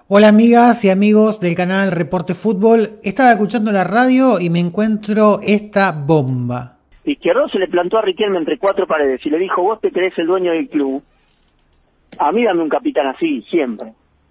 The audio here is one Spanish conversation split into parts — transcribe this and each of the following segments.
Hola amigas y amigos del canal Reporte Fútbol. Estaba escuchando la radio y me encuentro esta bomba. Izquierdo se le plantó a Riquelme entre cuatro paredes y le dijo: vos te crees el dueño del club, a mí dame un capitán así, siempre.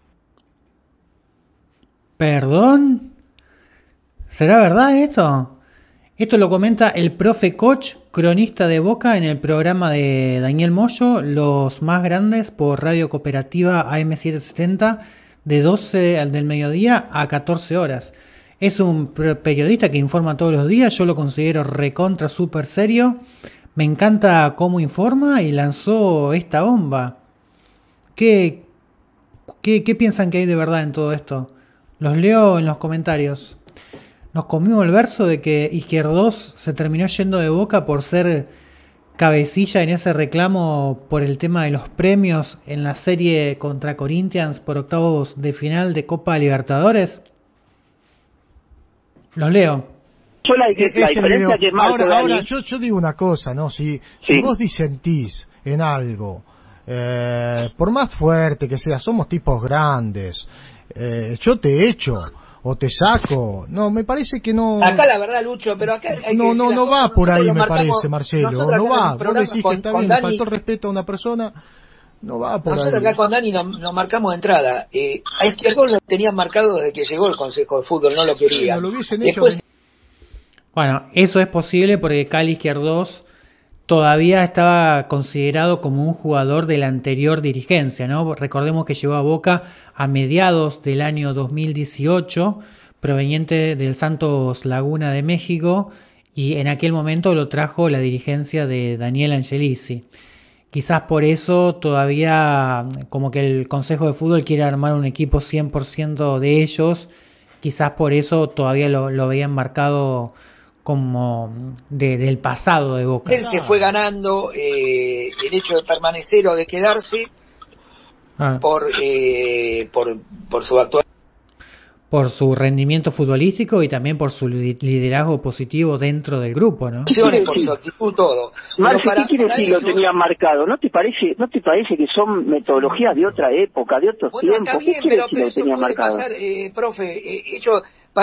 ¿Perdón? ¿Será verdad esto? Esto lo comenta el profe Koch, cronista de Boca, en el programa de Daniel Moyo, Los Más Grandes, por Radio Cooperativa AM770, de 12 al del mediodía a 14 horas. Es un periodista que informa todos los días, yo lo considero recontra súper serio. Me encanta cómo informa y lanzó esta bomba. ¿Qué piensan que hay de verdad en todo esto? Los leo en los comentarios. Nos comimos el verso de que Izquierdos se terminó yendo de Boca por ser cabecilla en ese reclamo por el tema de los premios en la serie contra Corinthians por octavos de final de Copa Libertadores. Los leo. Yo la diferencia que es más ahora yo digo una cosa, ¿no? Si vos disentís en algo, por más fuerte que sea, somos tipos grandes, yo te echo o te saco. No, me parece que no. Acá la verdad, Lucho, pero acá hay no va por ahí, me parece, Marcelo. No va. Vos decís que está bien, le faltó respeto a una persona. No va por ahí. Nosotros acá con Dani nos marcamos de entrada. A Izquierdo lo tenían marcado desde que llegó el Consejo de Fútbol, no lo quería. No lo hubiesen Después... hecho. Bueno, eso es posible porque Cali Izquierdos todavía estaba considerado como un jugador de la anterior dirigencia, ¿no? Recordemos que llegó a Boca a mediados del año 2018, proveniente del Santos Laguna de México, y en aquel momento lo trajo la dirigencia de Daniel Angelici. Quizás por eso todavía como que el Consejo de Fútbol quiere armar un equipo 100% de ellos, quizás por eso todavía lo veían marcado como del pasado de Boca. Él se fue ganando el hecho de permanecer o de quedarse por su actual, por su rendimiento futbolístico y también por su liderazgo positivo dentro del grupo, ¿no? por su actitud, todo. Marce, ¿qué quiere decir lo tenían marcado? ¿No te parece que son metodologías de otra época, de otros tiempos? ¿Qué quiere decir lo tenían marcado? Pasar, profe, ellos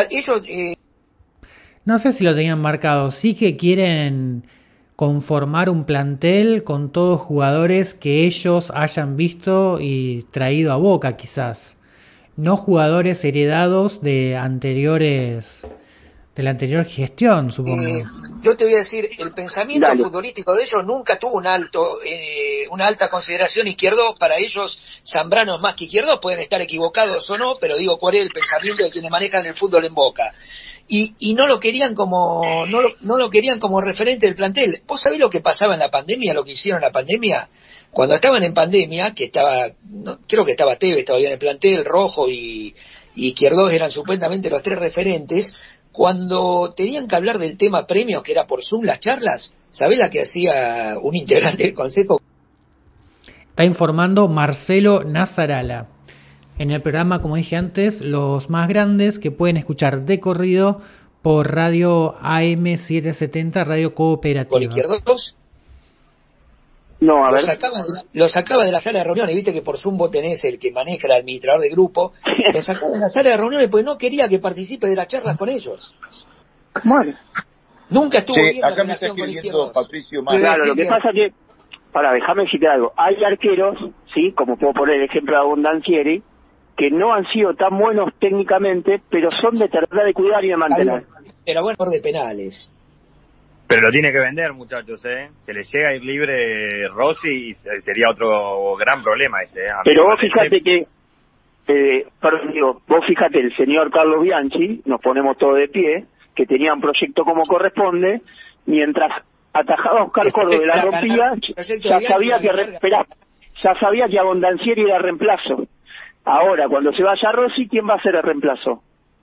no sé si lo tenían marcado, sí que quieren conformar un plantel con todos jugadores que ellos hayan visto y traído a Boca quizás. No jugadores heredados de la anterior gestión, supongo. Yo te voy a decir, el pensamiento futbolístico de ellos nunca tuvo una alta consideración. Izquierdo, para ellos, Zambrano más que Izquierdo, pueden estar equivocados o no, pero digo, ¿cuál es el pensamiento de quienes manejan el fútbol en Boca? Y no lo querían como no lo querían como referente del plantel. ¿Vos sabés lo que pasaba en la pandemia, lo que hicieron en la pandemia? Cuando estaban en pandemia, que creo que estaba Tevez todavía en el plantel, Rojo y Izquierdos eran supuestamente los tres referentes. Cuando tenían que hablar del tema premios, que era por Zoom las charlas, ¿sabés la que hacía un integrante del consejo? Está informando Marcelo Nazarala en el programa, como dije antes, Los Más Grandes, que pueden escuchar de corrido por Radio AM770, Radio Cooperativa. ¿Por Izquierdos? No, a ver. Lo sacaba de la sala de reuniones, viste que por Zoom vos tenés el que maneja el administrador de grupo. Lo sacaba de la sala de reuniones porque no quería que participe de las charlas con ellos. Bueno. Nunca estuvo bien acá me está escribiendo Patricio Más. Claro, lo que pasa es que, déjame decirte algo, hay arqueros, sí, como puedo poner el ejemplo de Abondancieri, que no han sido tan buenos técnicamente, pero son de tratar de cuidar y de mantener. Era bueno por de penales. Pero lo tiene que vender, muchachos, Se le llega a ir libre Rossi y sería otro gran problema ese, Pero vos fíjate que, vos fíjate, el señor Carlos Bianchi, nos ponemos todos de pie, que tenía un proyecto como corresponde, mientras atajaba a Oscar Córdoba y la rompía, ya sabía que Abondancieri era reemplazo. Ahora, cuando se vaya Rossi, ¿quién va a ser el reemplazo?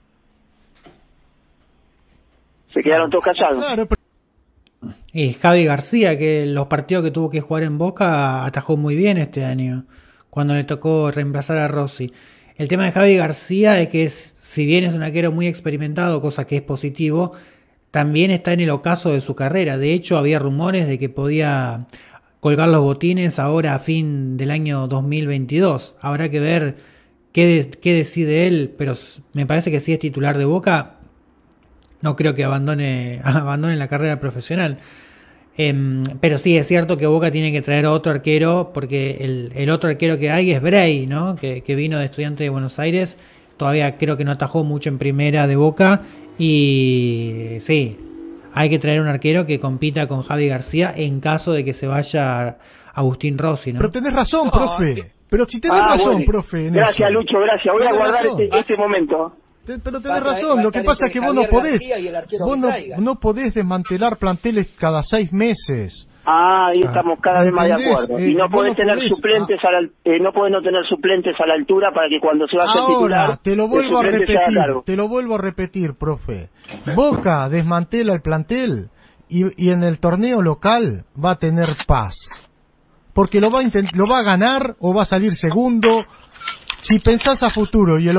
Se quedaron todos callados. Claro, Y Javi García, que los partidos que tuvo que jugar en Boca atajó muy bien este año, cuando le tocó reemplazar a Rossi. El tema de Javi García es que si bien es un arquero muy experimentado, cosa que es positivo, también está en el ocaso de su carrera. De hecho, había rumores de que podía colgar los botines ahora a fin del año 2022. Habrá que ver qué decide él, pero me parece que si es titular de Boca, no creo que abandone la carrera profesional. Pero sí, es cierto que Boca tiene que traer otro arquero, porque el otro arquero que hay es Bray, ¿no? Que vino de Estudiantes de Buenos Aires. Todavía creo que no atajó mucho en primera de Boca. Y sí, hay que traer un arquero que compita con Javi García en caso de que se vaya Agustín Rossi, ¿no? Pero tenés razón, profe. Pero si tenés razón, bueno. profe. Gracias, Lucho, gracias. Voy a guardar este momento. Pero tenés razón, lo que pasa es que vos no podés desmantelar planteles cada 6 meses. Ahí estamos cada vez más de acuerdo. Y no podés tener suplentes no podés no tener suplentes a la altura para que cuando se vaya a titular, te lo vuelvo a repetir, profe. Boca desmantela el plantel y en el torneo local va a tener paz. Porque lo va a ganar o va a salir segundo. Si pensás a futuro y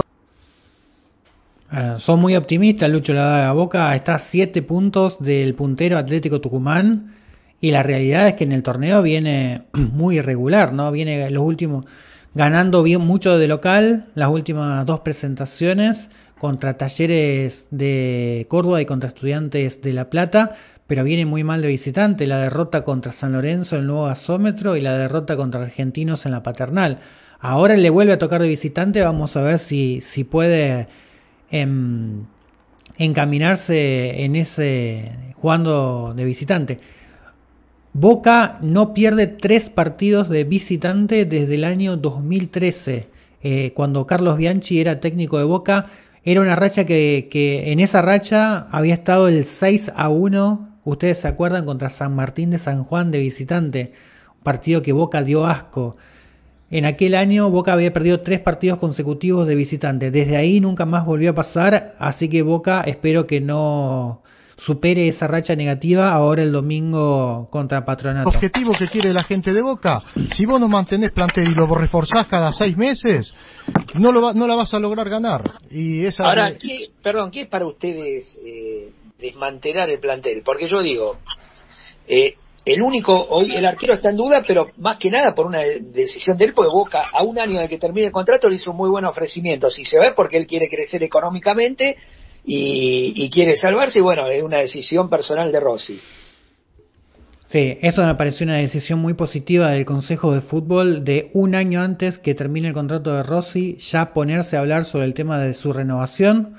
son muy optimistas, Lucho. La Boca está a 7 puntos del puntero Atlético Tucumán y la realidad es que en el torneo viene muy irregular, ¿no? Viene los últimos ganando bien mucho de local, las últimas 2 presentaciones contra Talleres de Córdoba y contra Estudiantes de La Plata, pero viene muy mal de visitante, la derrota contra San Lorenzo en el nuevo gasómetro y la derrota contra Argentinos en la Paternal. Ahora le vuelve a tocar de visitante, vamos a ver si puede encaminarse en ese jugando de visitante. Boca no pierde 3 partidos de visitante desde el año 2013, cuando Carlos Bianchi era técnico de Boca. Era una racha que en esa racha había estado el 6-1, ustedes se acuerdan, contra San Martín de San Juan de visitante, un partido que Boca dio asco. En aquel año Boca había perdido 3 partidos consecutivos de visitante. Desde ahí nunca más volvió a pasar, así que Boca espero que no supere esa racha negativa ahora el domingo contra Patronato. El objetivo que quiere la gente de Boca, si vos no mantenés plantel y lo reforzás cada 6 meses, no la vas a lograr ganar. Y esa ahora, ¿qué es para ustedes desmantelar el plantel? Porque yo digo... hoy el arquero está en duda, pero más que nada por una decisión de él, porque Boca a un año de que termine el contrato le hizo un muy buen ofrecimiento. Si se ve, porque él quiere crecer económicamente y quiere salvarse, y bueno, es una decisión personal de Rossi. Sí, eso me pareció una decisión muy positiva del Consejo de Fútbol, de un año antes que termine el contrato de Rossi, ya ponerse a hablar sobre el tema de su renovación.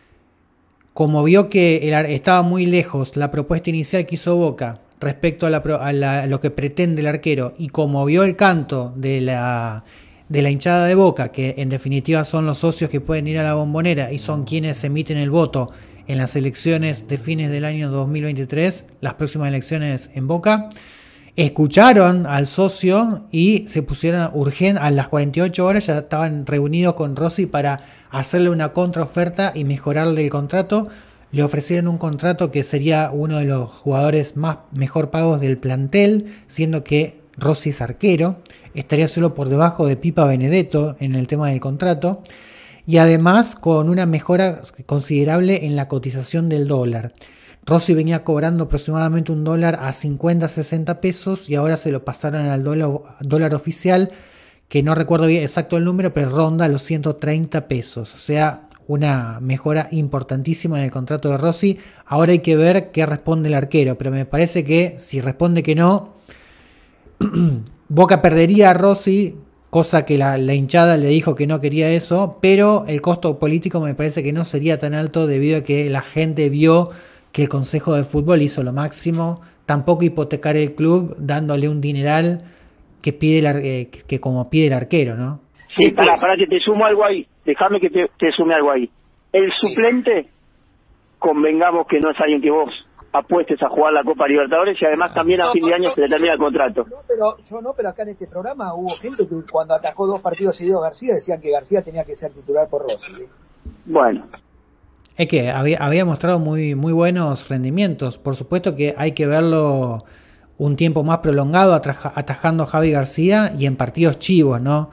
Como vio que estaba muy lejos la propuesta inicial que hizo Boca respecto a lo que pretende el arquero, y como vio el canto de la hinchada de Boca, que en definitiva son los socios que pueden ir a la Bombonera y son quienes emiten el voto en las elecciones de fines del año 2023, las próximas elecciones en Boca, escucharon al socio y se pusieron urgente, a las 48 horas ya estaban reunidos con Rossi para hacerle una contraoferta y mejorarle el contrato. Le ofrecieron un contrato que sería uno de los jugadores mejor pagos del plantel, siendo que Rossi es arquero, estaría solo por debajo de Pipa Benedetto en el tema del contrato, y además con una mejora considerable en la cotización del dólar. Rossi venía cobrando aproximadamente $1 a 50-60 pesos y ahora se lo pasaron al dólar oficial, que no recuerdo bien exacto el número, pero ronda los 130 pesos, o sea, una mejora importantísima en el contrato de Rossi. Ahora hay que ver qué responde el arquero, pero me parece que si responde que no, Boca perdería a Rossi, cosa que la hinchada le dijo que no quería eso, pero el costo político me parece que no sería tan alto debido a que la gente vio que el Consejo de Fútbol hizo lo máximo, tampoco hipotecar el club dándole un dineral que pide que como pide el arquero, ¿no? Sí, para que te sumo algo ahí. Déjame que te sume algo ahí. El suplente, convengamos que no es alguien que vos apuestes a jugar la Copa Libertadores y además también a fin de año se le termina el contrato. Pero acá en este programa hubo gente que cuando atajó 2 partidos seguidos García decían que García tenía que ser titular por Rossi. Bueno. Es que había mostrado muy, muy buenos rendimientos. Por supuesto que hay que verlo un tiempo más prolongado atajando a Javi García y en partidos chivos, ¿no?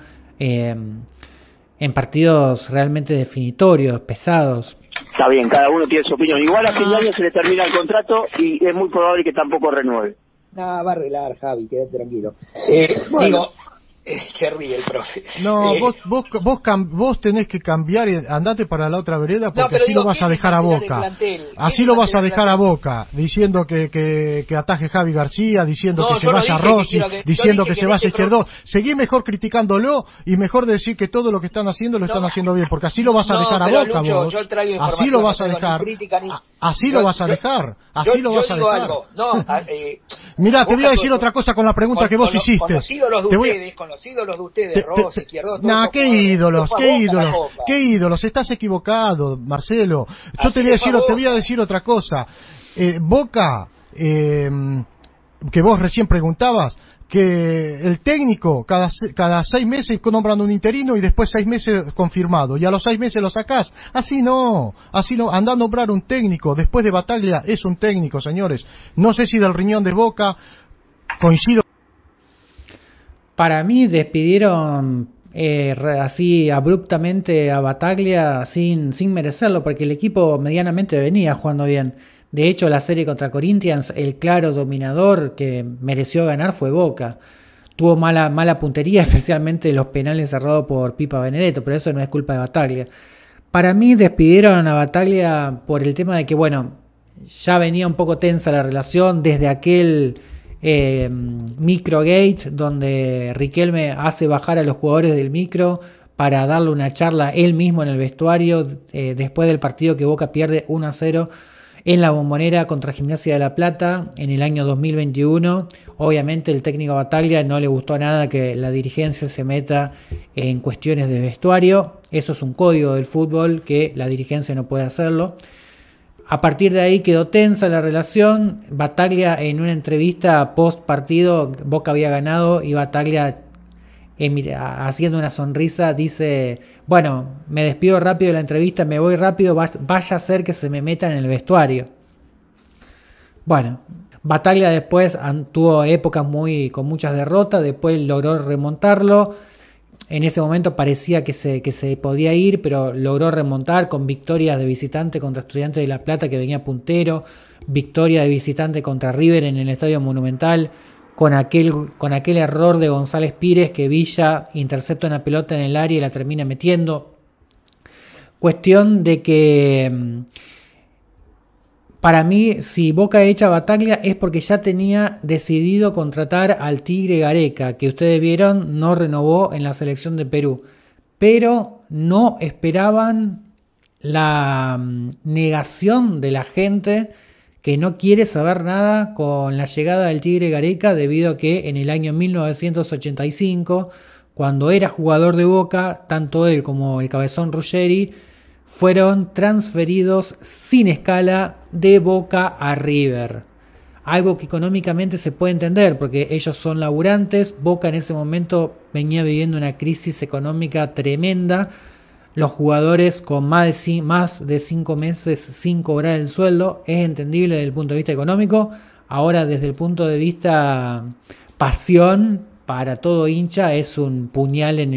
En partidos realmente definitorios, pesados. Está bien, cada uno tiene su opinión. Igual a fin de año se le termina el contrato y es muy probable que tampoco renueve. Va a arreglar, Javi, quédate tranquilo. Bueno. Se ríe el profe. No, vos tenés que cambiar y andate para la otra vereda, porque así lo vas a dejar a Boca. Así lo vas a dejar a Boca, diciendo que ataje Javi García, diciendo que se vaya Rossi, diciendo que se vaya Izquierdo. Seguí mejor criticándolo y mejor decir que todo lo que están haciendo lo están haciendo bien, porque así lo vas a dejar a Boca, Lucho, vos. Así lo vas a dejar. Así lo vas a dejar. Así lo vas a dejar. Mirá, te voy a decir otra cosa con la pregunta que vos hiciste. Con los ídolos de ustedes, Rossi, Izquierdo. No, qué ídolos, estás equivocado, Marcelo. Yo te voy a decir otra cosa. Boca, que vos recién preguntabas, que el técnico cada 6 meses nombran un interino y después 6 meses confirmado, y a los 6 meses lo sacás. Así no, anda a nombrar un técnico. Después de Bataglia es un técnico, señores. No sé si del riñón de Boca, coincido. Para mí despidieron así abruptamente a Bataglia sin merecerlo, porque el equipo medianamente venía jugando bien. De hecho, la serie contra Corinthians, el claro dominador que mereció ganar fue Boca. Tuvo mala puntería, especialmente los penales cerrados por Pipa Benedetto, pero eso no es culpa de Bataglia. Para mí despidieron a Bataglia por el tema de que, bueno, ya venía un poco tensa la relación desde aquel Microgate, donde Riquelme hace bajar a los jugadores del micro para darle una charla él mismo en el vestuario después del partido que Boca pierde 1-0 en la Bombonera contra Gimnasia de La Plata en el año 2021. Obviamente el técnico Bataglia no le gustó nada que la dirigencia se meta en cuestiones de vestuario. Eso es un código del fútbol, que la dirigencia no puede hacerlo. A partir de ahí quedó tensa la relación. Bataglia, en una entrevista post partido, Boca había ganado y Bataglia, haciendo una sonrisa, dice: bueno, me despido rápido de la entrevista, me voy rápido, vaya a ser que se me metan en el vestuario. Bueno, Bataglia después tuvo épocas con muchas derrotas, después logró remontarlo. En ese momento parecía que se podía ir, pero logró remontar con victorias de visitante contra Estudiantes de La Plata, que venía puntero, victoria de visitante contra River en el Estadio Monumental, con aquel error de González Pires, que Villa intercepta una pelota en el área y la termina metiendo. Cuestión de que para mí, si Boca echa a Bataglia es porque ya tenía decidido contratar al Tigre Gareca, que ustedes vieron no renovó en la selección de Perú, pero no esperaban la negación de la gente que no quiere saber nada con la llegada del Tigre Gareca, debido a que en el año 1985, cuando era jugador de Boca, tanto él como el Cabezón Ruggeri fueron transferidos sin escala de Boca a River. Algo que económicamente se puede entender, porque ellos son laburantes. Boca en ese momento venía viviendo una crisis económica tremenda. Los jugadores con más de 5 meses sin cobrar el sueldo. Es entendible desde el punto de vista económico. Ahora, desde el punto de vista pasión, para todo hincha es un puñal en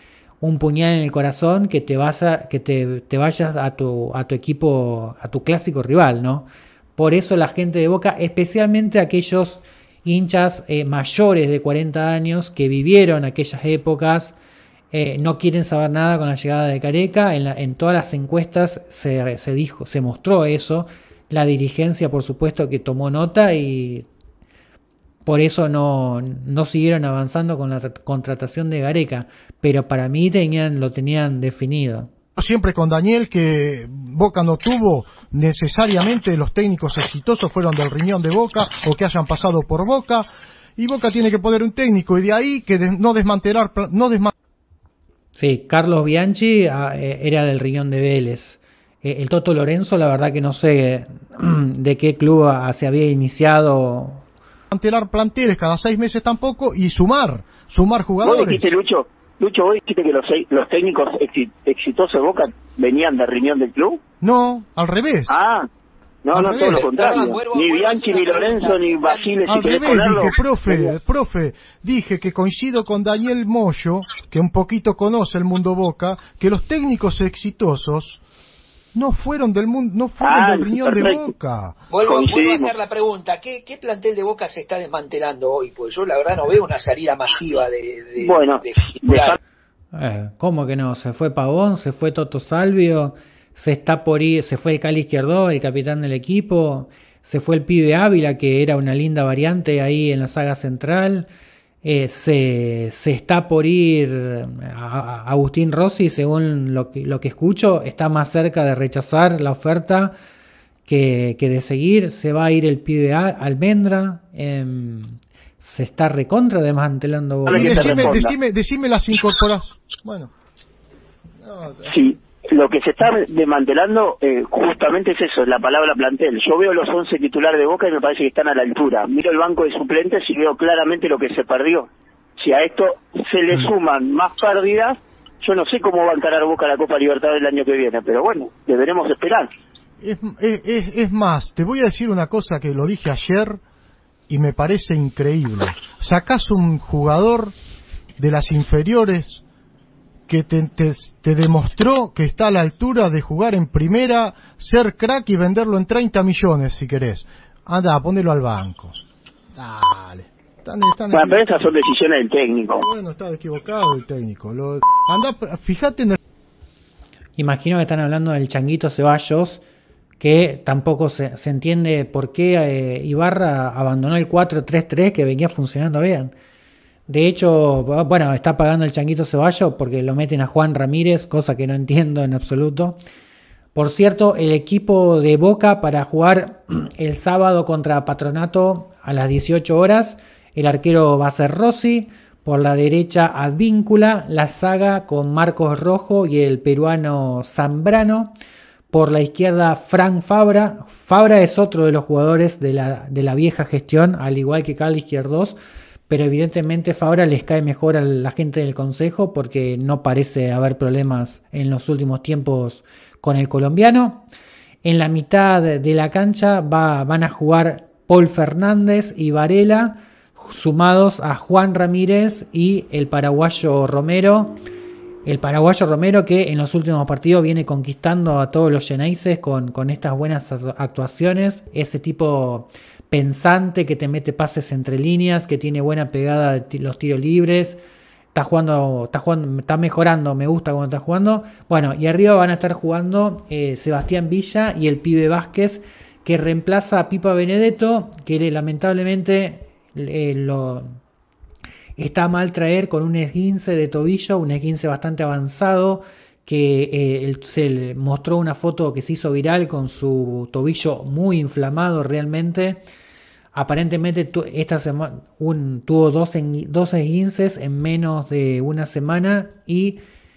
el corazón, que te vayas a tu equipo, a tu clásico rival, ¿no? Por eso la gente de Boca, especialmente aquellos hinchas mayores de 40 años que vivieron aquellas épocas, no quieren saber nada con la llegada de Gareca. En todas las encuestas se mostró eso. La dirigencia, por supuesto, que tomó nota, y por eso no siguieron avanzando con la contratación de Gareca, pero para mí lo tenían definido. Siempre con Daniel, que Boca no tuvo necesariamente los técnicos exitosos fueron del riñón de Boca o que hayan pasado por Boca, y Boca tiene que poner un técnico, y de ahí que no desmantelar. Sí, Carlos Bianchi era del riñón de Vélez. El Toto Lorenzo, la verdad que no sé de qué club se había iniciado. Mantener planteles cada 6 meses tampoco, y sumar jugadores. ¿Vos dijiste, Lucho, vos dijiste que los técnicos exitosos de Boca venían del riñón del club? No, al revés. No, todo lo contrario. Ni Bianchi, ni Lorenzo, ni Basile, si querés ponerlo. Dije, profe, dije que coincido con Daniel Moyo, que un poquito conoce el mundo Boca, que los técnicos exitosos no fueron del mundo, no fueron del riñón de Boca. Vuelvo a hacer la pregunta, ¿qué plantel de Boca se está desmantelando hoy? Pues yo la verdad no veo una salida masiva de ¿Cómo que no? Se fue Pavón, se fue Toto Salvio, se está por ir, se fue el Cali Izquierdo, el capitán del equipo, se fue el pibe Ávila, que era una linda variante ahí en la saga central. Se está por ir a Agustín Rossi, según lo que escucho, está más cerca de rechazar la oferta que de seguir. Se va a ir el pibe Almendra. Se está recontra desmantelando. Decime las incorporaciones. Bueno. Sí, lo que se está desmantelando justamente es eso, la palabra plantel. Yo veo los 11 titulares de Boca y me parece que están a la altura. Miro el banco de suplentes y veo claramente lo que se perdió. Si a esto se le suman más pérdidas, yo no sé cómo va a encarar Boca la Copa Libertadores el año que viene, pero bueno, deberemos esperar. Es más, te voy a decir una cosa que lo dije ayer y me parece increíble. Sacás un jugador de las inferiores que te demostró que está a la altura de jugar en primera, ser crack y venderlo en 30 millones si querés. Anda, ponelo al banco. Dale. Pero esas son decisiones del técnico. Bueno, está equivocado el técnico. Fíjate en el... Imagino que están hablando del Changuito Ceballos, que tampoco se entiende por qué Ibarra abandonó el 4-3-3 que venía funcionando bien. De hecho, bueno, está pagando el Changuito Ceballos porque lo meten a Juan Ramírez, cosa que no entiendo en absoluto. Por cierto, el equipo de Boca para jugar el sábado contra Patronato a las 18 horas, el arquero va a ser Rossi, por la derecha Advíncula, la saga con Marcos Rojo y el peruano Zambrano. Por la izquierda, Frank Fabra. Fabra es otro de los jugadores de la vieja gestión, al igual que Cali Izquierdos, pero evidentemente Fabra les cae mejor a la gente del consejo porque no parece haber problemas en los últimos tiempos con el colombiano. En la mitad de la cancha van a jugar Paul Fernández y Varela, sumados a Juan Ramírez y el paraguayo Romero. El paraguayo Romero que en los últimos partidos viene conquistando a todos los Xeneises con estas buenas actuaciones. Ese tipo pensante que te mete pases entre líneas, que tiene buena pegada de los tiros libres. Está mejorando, me gusta cómo está jugando. Bueno, y arriba van a estar jugando Sebastián Villa y el pibe Vázquez, que reemplaza a Pipa Benedetto, que lamentablemente lo está mal traer con un esguince de tobillo, un esguince bastante avanzado, que se le mostró una foto que se hizo viral con su tobillo muy inflamado realmente. Aparentemente esta semana tuvo dos esguinces en menos de una semana y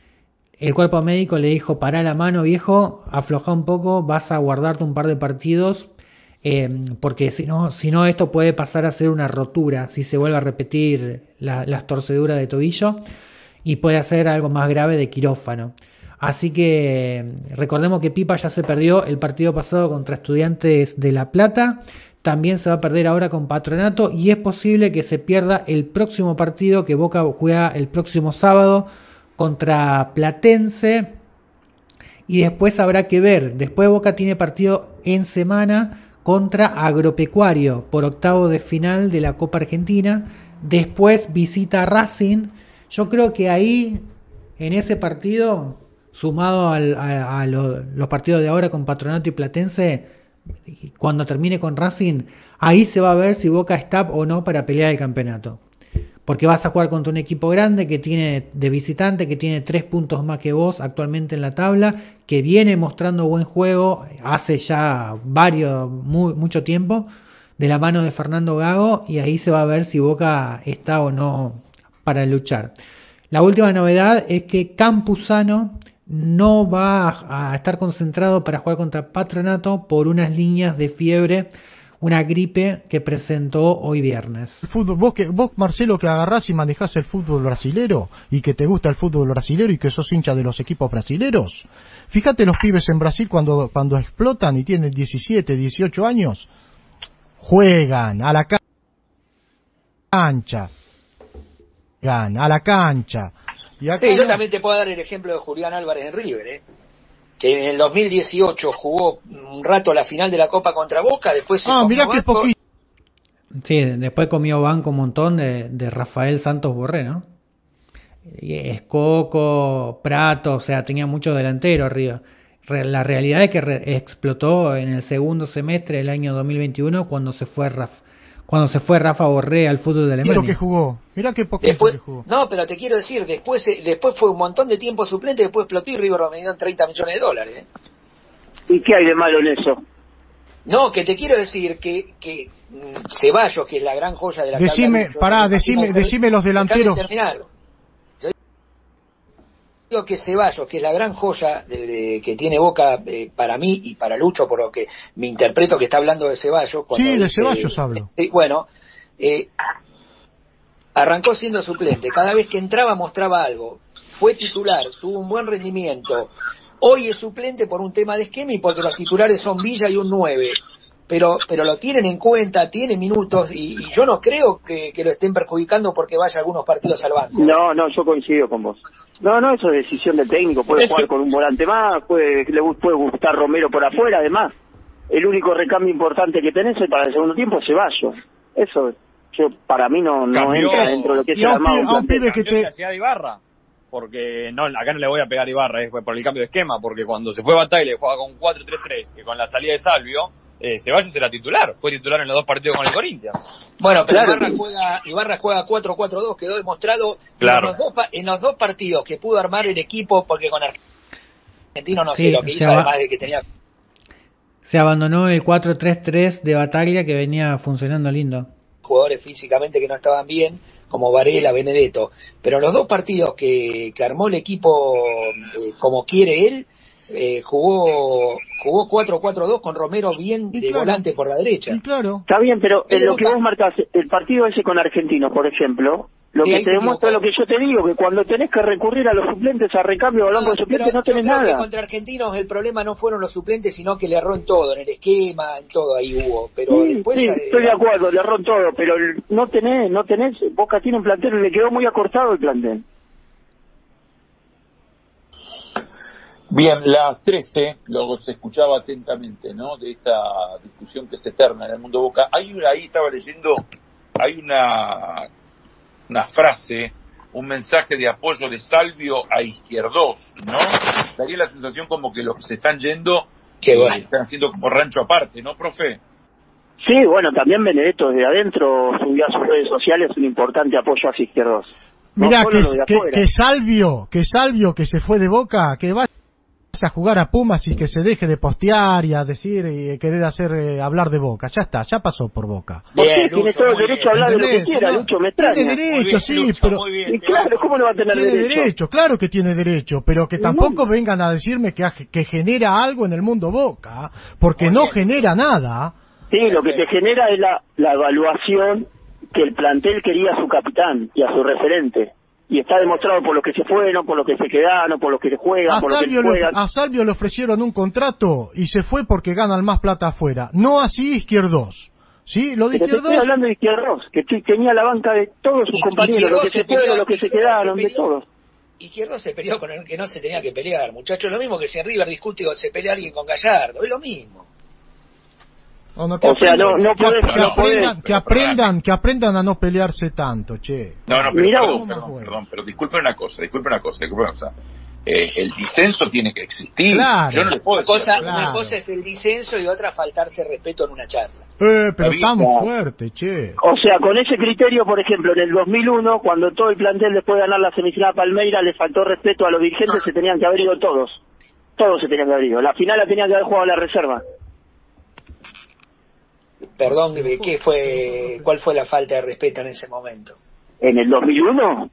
el cuerpo médico le dijo: pará la mano, viejo, afloja un poco, vas a guardarte un par de partidos, porque si no esto puede pasar a ser una rotura si se vuelve a repetir las torceduras de tobillo y puede hacer algo más grave de quirófano. Así que recordemos que Pipa ya se perdió el partido pasado contra Estudiantes de La Plata. También se va a perder ahora con Patronato y es posible que se pierda el próximo partido que Boca juega el próximo sábado contra Platense. Y después habrá que ver. Después Boca tiene partido en semana contra Agropecuario por octavo de final de la Copa Argentina. Después visita a Racing. Yo creo que ahí, en ese partido, sumado a los partidos de ahora con Patronato y Platense, cuando termine con Racing, ahí se va a ver si Boca está o no para pelear el campeonato. Porque vas a jugar contra un equipo grande que tiene de visitante, que tiene 3 puntos más que vos actualmente en la tabla, que viene mostrando buen juego hace ya mucho tiempo, de la mano de Fernando Gago, y ahí se va a ver si Boca está o no para luchar. La última novedad es que Campuzano no va a estar concentrado para jugar contra Patronato por unas líneas de fiebre, una gripe que presentó hoy viernes. Vos Marcelo, que agarrás y manejás el fútbol brasilero y que te gusta el fútbol brasilero y que sos hincha de los equipos brasileros, fíjate los pibes en Brasil cuando explotan y tienen 17, 18 años, juegan a la cancha, Y acá sí, yo también te puedo dar el ejemplo de Julián Álvarez en River, que en el 2018 jugó un rato la final de la Copa contra Boca, después se mirá qué poquito. Sí, después comió banco un montón de Rafael Santos Borré, ¿no? Escoco, Prato, o sea, tenía mucho delantero arriba. La realidad es que explotó en el segundo semestre del año 2021 cuando se fue Rafa Borré al fútbol de Alemania. Mirá que jugó, mirá qué poquito que jugó. No, pero te quiero decir, después fue un montón de tiempo suplente, después explotó y River lo vendió en $30 millones. ¿Y qué hay de malo en eso? No, que te quiero decir que Ceballos, que es la gran joya de la decime los delanteros. Yo digo que Ceballos, que es la gran joya que tiene Boca para mí y para Lucho, por lo que me interpreto que está hablando de Ceballos. Sí, de Ceballos hablo. Bueno, arrancó siendo suplente, cada vez que entraba mostraba algo, fue titular, tuvo un buen rendimiento. Hoy es suplente por un tema de esquema y porque los titulares son Villa y un 9. Pero lo tienen en cuenta, tiene minutos y yo no creo que lo estén perjudicando porque vaya algunos partidos al banco. No, yo coincido con vos. No, eso es decisión del técnico. Puede jugar con un volante más, le puede gustar Romero por afuera. Además, el único recambio importante que tenés es para el segundo tiempo es Ceballos. Eso para mí no entra dentro de lo que es el armado. De Ibarra. Porque acá no le voy a pegar a Ibarra, por el cambio de esquema, porque cuando se fue Bataglia jugaba con 4-3-3, que con la salida de Salvio, Ceballos era titular, fue titular en los 2 partidos con el Corinthians. Bueno, pero Ibarra juega 4-4-2, quedó demostrado en los dos partidos que pudo armar el equipo, porque con Argentino no sé lo que hizo, además de que tenía... Se abandonó el 4-3-3 de Bataglia que venía funcionando lindo. Jugadores físicamente que no estaban bien, como Varela, Benedetto, pero en los 2 partidos que armó el equipo como quiere él, jugó 4-4-2 con Romero bien de volante por la derecha. Claro. Está bien, pero en lo que vos marcás, el partido ese con Argentinos, por ejemplo, lo que te demuestra lo que yo te digo, que cuando tenés que recurrir a los suplentes, a recambio o al banco de suplentes, no tenés nada. Que contra Argentinos el problema no fueron los suplentes, sino que le erró en todo, en el esquema, en todo ahí hubo. Pero después estoy de acuerdo, le erró en todo, pero no tenés, Boca tiene un plantel, le quedó muy acortado el plantel. Bien, las 13, los escuchaba atentamente, ¿no? De esta discusión que se eterna en el mundo Boca. Ahí estaba leyendo, hay una frase, un mensaje de apoyo de Salvio a Izquierdos, ¿no? Daría la sensación como que los que se están yendo están haciendo como rancho aparte, ¿no, profe? Sí, bueno, también Benedetto desde adentro subió a sus redes sociales un importante apoyo hacia Izquierdos. Mirá, que Salvio que se fue de Boca, que vaya a jugar a Pumas y que se deje de postear y a decir y querer hablar de Boca. Ya está, ya pasó por Boca. Porque tiene todo el derecho a hablar de lo que quiera, Lucho, me extraña. Tiene derecho, bien, sí, Lucho, pero... Y claro, ¿cómo no va a tener derecho? Claro que tiene derecho, pero que tampoco vengan a decirme que genera algo en el mundo Boca, porque no genera nada. Sí, lo que te genera es la evaluación que el plantel quería a su capitán y a su referente. Y está demostrado por los que se fueron, por los que se quedaron, por los que juegan, por los que juegan. A Salvio le ofrecieron un contrato y se fue porque ganan más plata afuera. No así Izquierdos. ¿Sí? Lo de Pero Izquierdos. te estoy hablando de Izquierdos, que tenía la banca de todos sus compañeros, los que se fueron, los que se quedaron, de todos. Izquierdos se peleó con el que no se tenía que pelear, muchachos. Lo mismo que si en River discute o se pelea alguien con Gallardo, es lo mismo. Que aprendan a no pelearse tanto, che. Perdón, pero disculpen una cosa. El disenso tiene que existir. Claro. Yo no le puedo decir Una cosa es el disenso y otra faltarse respeto en una charla. Pero estamos fuertes, che. O sea, con ese criterio, por ejemplo, en el 2001, cuando todo el plantel después de ganar la semifinal a Palmeiras le faltó respeto a los dirigentes, se tenían que haber ido todos. Todos se tenían que haber ido. La final la tenían que haber jugado la reserva. Perdón, ¿cuál fue la falta de respeto en ese momento? ¿En el 2001?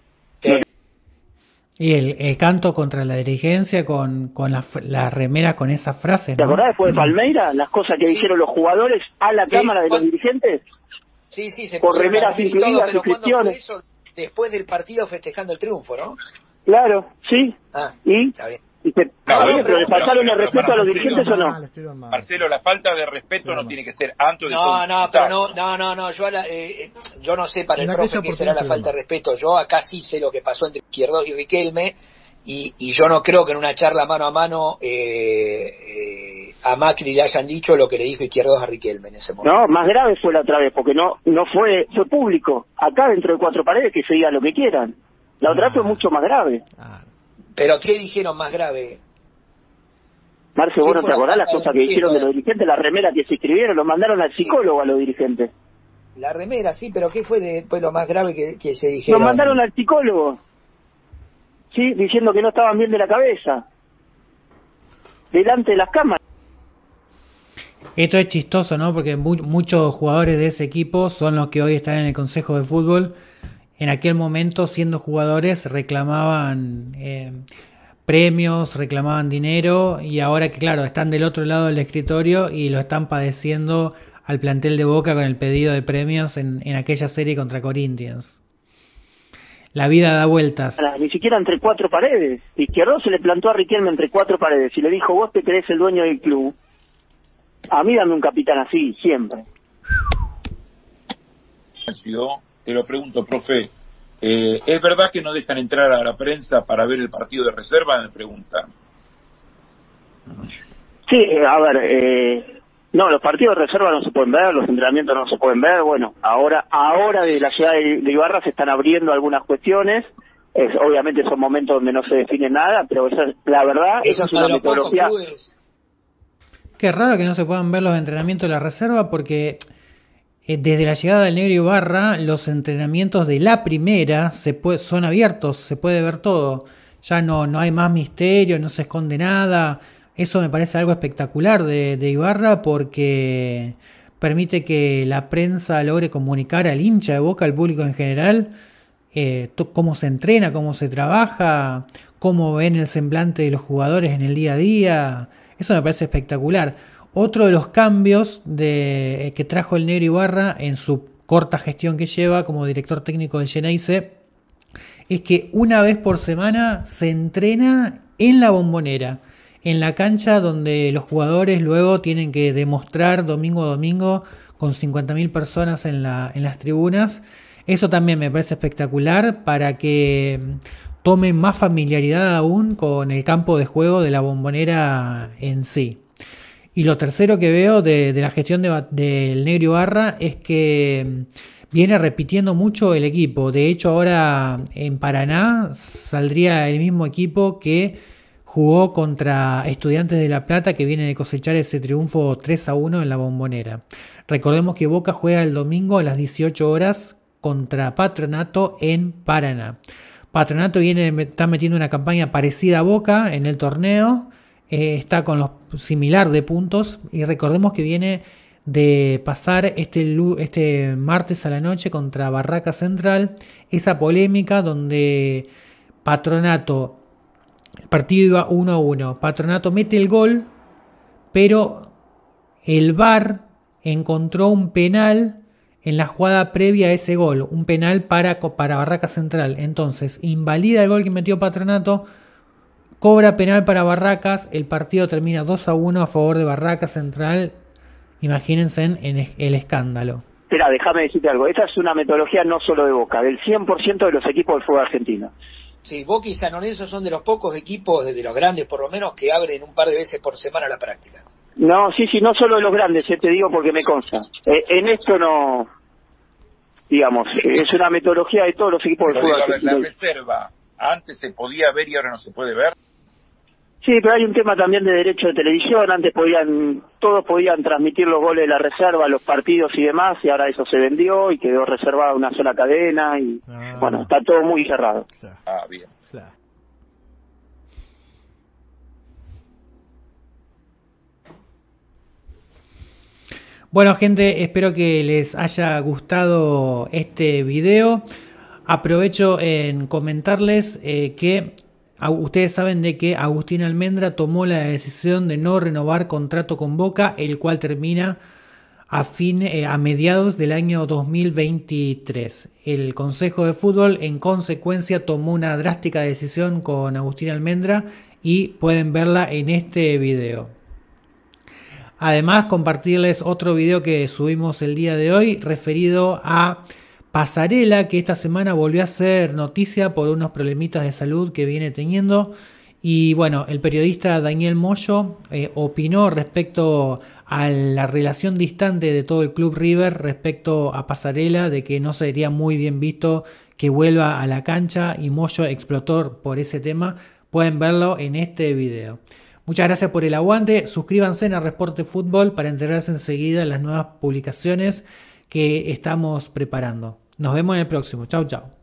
Y el canto contra la dirigencia con la remera con esa frase, ¿no? ¿Te acordás después de Palmeiras? Las cosas que dijeron los jugadores a la cámara de los dirigentes. Sí, se por remeras incluidas, pero ¿cuándo fue eso? Después del partido festejando el triunfo, ¿no? Claro, sí. Y está bien. Pero ¿le pasaron el respeto a los dirigentes o no? Marcelo, la falta de respeto no tiene que ser antes de yo no sé para el profe qué será la falta de respeto. Yo acá sí sé lo que pasó entre Izquierdos y Riquelme, y yo no creo que en una charla mano a mano a Macri le hayan dicho lo que le dijo Izquierdos a Riquelme en ese momento. No, más grave fue la otra vez, porque no fue público. Acá dentro de cuatro paredes que se diga lo que quieran. La otra vez fue mucho más grave. ¿Pero qué dijeron más grave? Marce, ¿vos no te acordás las cosas que dijeron de los dirigentes? La remera que se escribieron, los mandaron al psicólogo a los dirigentes. La remera, sí, pero ¿qué fue después lo más grave que se dijeron? Los mandaron al psicólogo. Sí, diciendo que no estaban bien de la cabeza. Delante de las cámaras. Esto es chistoso, ¿no? Porque muchos jugadores de ese equipo son los que hoy están en el Consejo de Fútbol. En aquel momento, siendo jugadores, reclamaban premios, reclamaban dinero, y ahora que, claro, están del otro lado del escritorio y lo están padeciendo al plantel de Boca con el pedido de premios en aquella serie contra Corinthians. La vida da vueltas. Ni siquiera entre cuatro paredes. Izquierdo se le plantó a Riquelme entre cuatro paredes y le dijo: vos te crees el dueño del club. A mí dame un capitán así, siempre. Te lo pregunto, profe. ¿Es verdad que no dejan entrar a la prensa para ver el partido de reserva? Me preguntan. Sí, a ver, no, los partidos de reserva no se pueden ver, los entrenamientos no se pueden ver. Bueno, ahora desde la ciudad de Ibarra se están abriendo algunas cuestiones. Obviamente son momentos donde no se define nada, pero la verdad, esa es una metodología. Qué raro que no se puedan ver los entrenamientos de la reserva, porque desde la llegada del Negro Ibarra, los entrenamientos de la primera son abiertos, se puede ver todo. Ya no hay más misterio, no se esconde nada. Eso me parece algo espectacular de Ibarra, porque permite que la prensa logre comunicar al hincha de Boca, al público en general, cómo se entrena, cómo se trabaja, cómo ven el semblante de los jugadores en el día a día. Eso me parece espectacular. Otro de los cambios que trajo el Negro Ibarra en su corta gestión que lleva como director técnico del Geneise es que una vez por semana se entrena en la Bombonera, en la cancha donde los jugadores luego tienen que demostrar domingo a domingo con 50.000 personas en las tribunas. Eso también me parece espectacular para que tomen más familiaridad aún con el campo de juego de la Bombonera en sí. Y lo tercero que veo de la gestión del Negro Ibarra es que viene repitiendo mucho el equipo. De hecho, ahora en Paraná saldría el mismo equipo que jugó contra Estudiantes de La Plata, que viene de cosechar ese triunfo 3-1 en la Bombonera. Recordemos que Boca juega el domingo a las 18 horas contra Patronato en Paraná. Patronato está metiendo una campaña parecida a Boca en el torneo, está con los similar de puntos, y recordemos que viene de pasar este martes a la noche contra Barraca Central, esa polémica donde Patronato, el partido iba 1-1, Patronato mete el gol, pero el VAR encontró un penal en la jugada previa a ese gol, un penal para Barraca Central. Entonces invalida el gol que metió Patronato, cobra penal para Barracas, el partido termina 2-1 a favor de Barraca Central. Imagínense en el escándalo. Espera, déjame decirte algo. Esta es una metodología no solo de Boca, del 100% de los equipos del fútbol argentino. Sí, Boca y San Lorenzo son de los pocos equipos, de los grandes por lo menos, que abren un par de veces por semana la práctica. No, sí, no solo de los grandes, te digo porque me consta. En esto no, digamos, es una metodología de todos los equipos del fútbol argentino. La reserva, antes se podía ver y ahora no se puede ver. Sí, pero hay un tema también de derecho de televisión. Antes todos podían transmitir los goles de la reserva, los partidos y demás, y ahora eso se vendió y quedó reservada una sola cadena y bueno, está todo muy cerrado. Ah, bien. Bueno, gente, espero que les haya gustado este video. Aprovecho en comentarles que ustedes saben de que Agustín Almendra tomó la decisión de no renovar contrato con Boca, el cual termina a mediados del año 2023. El Consejo de Fútbol, en consecuencia, tomó una drástica decisión con Agustín Almendra y pueden verla en este video. Además, compartirles otro video que subimos el día de hoy referido a Pasarela, que esta semana volvió a ser noticia por unos problemitas de salud que viene teniendo. Y bueno, el periodista Daniel Moyo opinó respecto a la relación distante de todo el club River respecto a Pasarela, de que no sería muy bien visto que vuelva a la cancha, y Moyo explotó por ese tema. Pueden verlo en este video. Muchas gracias por el aguante. Suscríbanse a Reporte Fútbol para enterarse enseguida de las nuevas publicaciones que estamos preparando. Nos vemos en el próximo. Chau, chau.